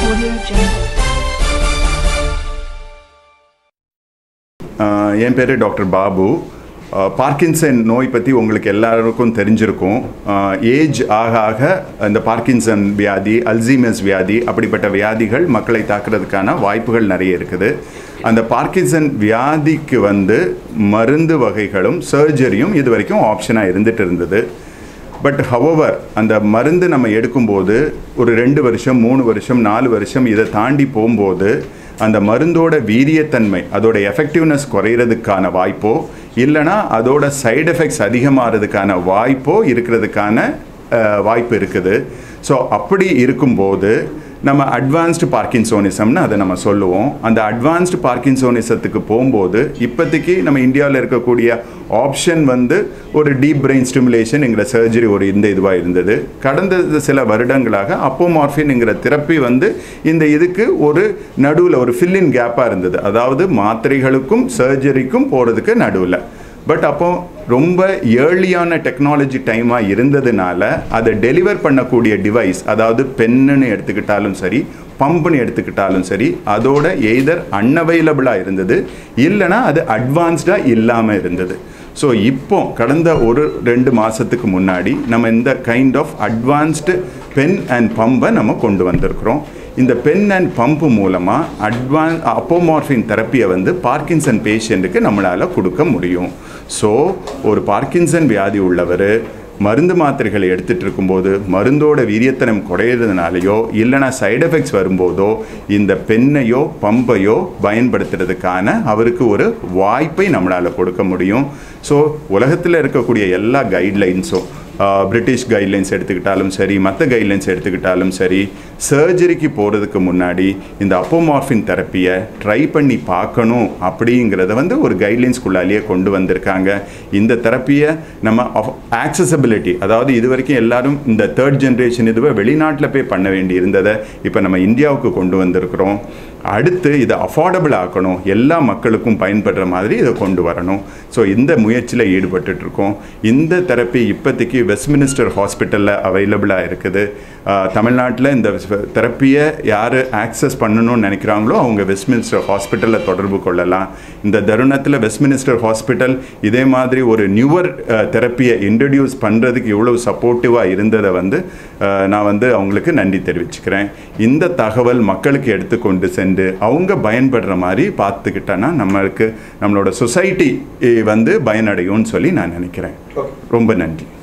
என் பேர் doctor Babu. Parkinson நோய் பற்றி உங்களுக்கு எல்லாருக்கும் தெரிஞ்சிருக்கும். ஏஜ் ஆக ஆக இந்த பார்க்கின்சன் வியாதி, அல்சீமர்ஸ் வியாதி, அப்படிப்பட்ட வியாதிகள் மக்களை தாக்குறதுக்கான வாய்ப்புகள் நிறைய இருக்குது. அந்த பார்க்கின்சன் வியாதிக்கு மருந்து வகைகளும் சர்ஜரியும் இது வரைக்கும் ஆப்ஷனாக இருந்துட்டு இருந்தது. பட் ஹவவர் அந்த மருந்து நம்ம எடுக்கும்போது ஒரு 2 வருஷம் 3 வருஷம் 4 வருஷம் இதை தாண்டி போகும்போது அந்த மருந்தோட வீரியத்தன்மை, அதோட எஃபெக்டிவ்னஸ் குறையிறதுக்கான வாய்ப்போ இல்லைனா அதோட சைடு எஃபெக்ட்ஸ் அதிகமாகிறதுக்கான வாய்ப்போ இருக்கிறதுக்கான வாய்ப்பு இருக்குது. ஸோ அப்படி இருக்கும்போது நம்ம அட்வான்ஸ்டு பார்க்கின்சோனிசம்னு அதை நம்ம சொல்லுவோம். அந்த அட்வான்ஸ்டு பார்க்கின்சோனிசத்துக்கு போகும்போது இப்போதைக்கு நம்ம இந்தியாவில் இருக்கக்கூடிய ஆப்ஷன் ஒரு டீப் பிரெயின் ஸ்டிமுலேஷன்ங்கிற சர்ஜரி ஒரு இதுவாக இருந்தது. கடந்த சில வருடங்களாக அப்போமார்ஃபின்ங்கிற தெரப்பி இந்த இதுக்கு ஒரு நடுவில் ஒரு ஃபில்லின் கேப்பாக இருந்தது. அதாவது மாத்திரைகளுக்கும் சர்ஜரிக்கும் போகிறதுக்கு நடுவில். பட் அப்போ ரொம்ப ஏர்லியான டெக்னாலஜி டைமாக இருந்ததுனால அதை டெலிவர் பண்ணக்கூடிய டிவைஸ், அதாவது பென்னுன்னு எடுத்துக்கிட்டாலும் சரி, பம்புன்னு எடுத்துக்கிட்டாலும் சரி, அதோட எய்தர் அன்அவைலபிளாக இருந்தது இல்லைனா அது அட்வான்ஸ்டாக இல்லாமல் இருந்தது. ஸோ இப்போ கடந்த ஒரு 2 மாதத்துக்கு முன்னாடி நம்ம இந்த kind of advanced pen and பம்பை நம்ம கொண்டு வந்திருக்கிறோம். இந்த பென் அண்ட் பம்பு மூலமாக அப்போமார்ஃபின் தெரப்பியை பார்க்கின்சன் பேஷண்ட்டுக்கு நம்மளால் கொடுக்க முடியும். ஸோ ஒரு பார்க்கின்சன் வியாதி உள்ளவர் மருந்து மாத்திரைகளை எடுத்துகிட்டு இருக்கும்போது மருந்தோட வீரியத்தனம் குறையிறதுனாலையோ இல்லைனா சைடு எஃபெக்ட்ஸ் வரும்போதோ இந்த பெண்ணையோ பம்பையோ பயன்படுத்துறதுக்கான அவருக்கு ஒரு வாய்ப்பை நம்மளால் கொடுக்க முடியும். ஸோ உலகத்தில் இருக்கக்கூடிய எல்லா கைட்லைன்ஸும், பிரிட்டிஷ் கைட்லைன்ஸ் எடுத்துக்கிட்டாலும் சரி, மற்ற கைட்லைன்ஸ் எடுத்துக்கிட்டாலும் சரி, சர்ஜரிக்கு போகிறதுக்கு முன்னாடி இந்த அப்போமார்ஃபின் தெரப்பியை ட்ரை பண்ணி பார்க்கணும் அப்படிங்கிறத ஒரு கைட்லைன்ஸ்குள்ளாலேயே கொண்டு வந்திருக்காங்க. இந்த தெரப்பியை நம்ம ஆக்சசபிலிட்டி, அதாவது இது வரைக்கும் எல்லாரும் இந்த 3rd ஜென்ரேஷன் இதுவை வெளிநாட்டில் போய் பண்ண வேண்டி இருந்ததை இப்போ நம்ம இந்தியாவுக்கு கொண்டு வந்திருக்கிறோம். அடுத்து இதை அஃபோர்டபுள் ஆக்கணும், எல்லா மக்களுக்கும் பயன்படுற மாதிரி இதை கொண்டு வரணும். ஸோ இந்த முயற்சியில் ஈடுபட்டுருக்கோம். இந்த தெரப்பி இப்போதைக்கு வெஸ்ட்மினிஸ்டர் ஹாஸ்பிட்டலில் அவைலபிளாக இருக்குது. தமிழ்நாட்டில் இந்த தெரப்பியை யார் ஆக்சஸ் பண்ணணும்னு நினைக்கிறாங்களோ அவங்க வெஸ்ட்மினிஸ்டர் ஹாஸ்பிட்டலில் தொடர்பு கொள்ளலாம். இந்த தருணத்தில் வெஸ்ட்மினிஸ்டர் ஹாஸ்பிட்டல் இதே மாதிரி ஒரு நியூவர் தெரப்பியை இன்ட்ரடியூஸ் பண்ணுறதுக்கு இவ்வளோ சப்போர்ட்டிவாக இருந்ததை நான் அவங்களுக்கு நன்றி தெரிவிச்சுக்கிறேன். இந்த தகவல் மக்களுக்கு எடுத்துக்கொண்டு சென்று அவங்க பயன்படுற மாதிரி பார்த்துக்கிட்டோன்னா நம்மளோட சொசைட்டி பயனடையும்னு சொல்லி நான் நினைக்கிறேன். ரொம்ப நன்றி.